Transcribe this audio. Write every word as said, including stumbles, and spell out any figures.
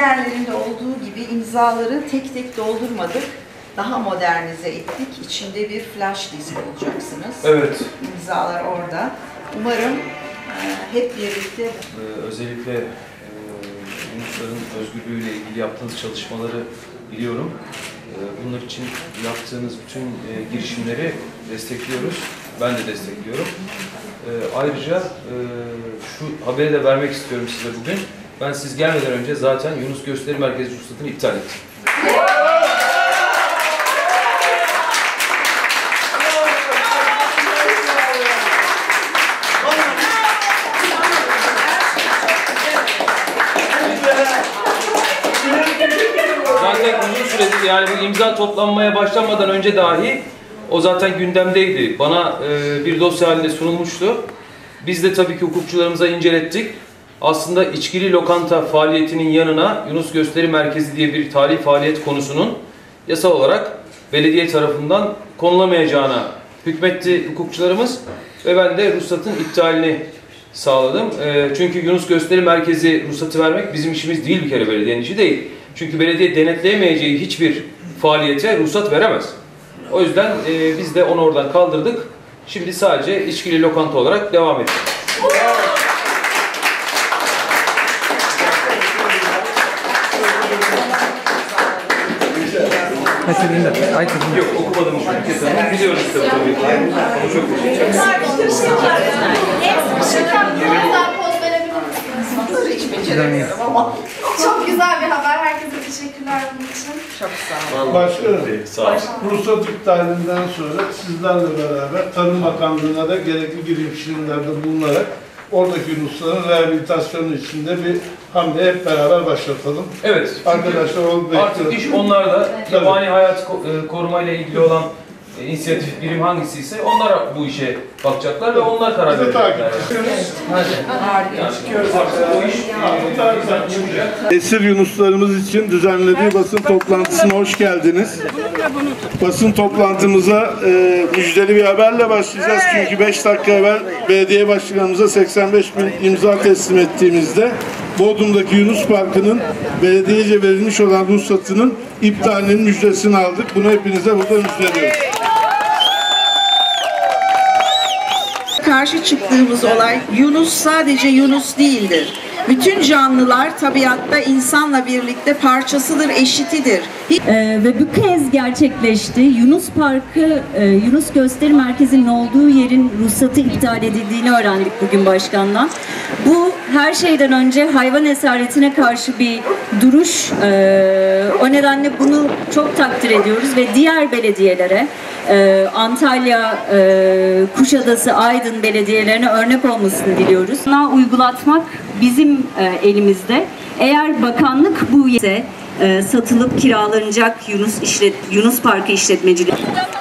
diğerlerinde olduğu gibi imzaları tek tek doldurmadık. Daha modernize ettik. İçinde bir flash disk bulacaksınız. Evet. İmzalar orada. Umarım e, hep birlikte... Ee, özellikle e, Yunusların özgürlüğüyle ilgili yaptığınız çalışmaları biliyorum. E, bunlar için yaptığınız bütün e, girişimleri destekliyoruz. Ben de destekliyorum. E, ayrıca e, şu haberi de vermek istiyorum size bugün. Ben siz gelmeden önce zaten Yunus Gösteri Merkezi ruhsatını iptal ettim. Zaten uzun süredir, yani bu imza toplanmaya başlanmadan önce dahi o zaten gündemdeydi. Bana e, bir dosya halinde sunulmuştu. Biz de tabii ki hukukçularımıza incelettik. Aslında içkili lokanta faaliyetinin yanına Yunus Gösteri Merkezi diye bir tali faaliyet konusunun yasal olarak belediye tarafından konulamayacağına hükmetti hukukçularımız ve ben de ruhsatın iptalini sağladım. E, çünkü Yunus Gösteri Merkezi ruhsatı vermek bizim işimiz değil, bir kere belediyenin işi değil. Çünkü belediye denetleyemeyeceği hiçbir faaliyete ruhsat veremez. O yüzden e, biz de onu oradan kaldırdık. Şimdi sadece içkili lokanta olarak devam ediyoruz. Yok, okumadım şu ülke tanımı. Biliyoruz tabii tabii ki. Ama çok teşekkür ederim. Çok güzel bir haber. Herkese teşekkürler bunun için. Çok sağ olun. Başkanım, sağ olun. ruhsat iptalinden sonra sizlerle beraber Tarım Bakanlığı'na da gerekli girişimlerde bulunarak oradaki Yunusların rehabilitasyonu içinde bir hamle hep beraber başlatalım. Evet. Arkadaşlar onu Artık bekliyoruz. iş onlarda. Yabani hayat korumayla ilgili olan e, inisiyatif birim hangisi ise onlar bu işe bakacaklar ve onlar karar Bizi takip verecekler. Yani bu iş e, çıkacak. Esir Yunuslarımız için düzenlediği basın toplantısına hoş geldiniz. Basın toplantımıza e, müjdeli bir haberle başlayacağız. Çünkü beş dakika evvel belediye başkanımıza seksen beş bin imza teslim ettiğimizde Bodrum'daki Yunus Parkı'nın belediyece verilmiş olan ruhsatının iptalinin müjdesini aldık. Bunu hepinize burada müjdeliyoruz. Karşı çıktığımız olay, Yunus sadece Yunus değildir. Bütün canlılar tabiatta insanla birlikte parçasıdır, eşitidir. Ee, ve bu kez gerçekleşti. Yunus Parkı, e, Yunus Gösteri Merkezi'nin olduğu yerin ruhsatı iptal edildiğini öğrendik bugün başkandan. Bu her şeyden önce hayvan esaretine karşı bir duruş. Ee, o nedenle bunu çok takdir ediyoruz ve diğer belediyelere, e, Antalya, e, Kuşadası, Aydın belediyelerine örnek olmasını diliyoruz. Buna uygulatmak bizim e, elimizde. Eğer bakanlık bu ise e, satılıp kiralanacak Yunus işlet Yunus Parkı işletmecileri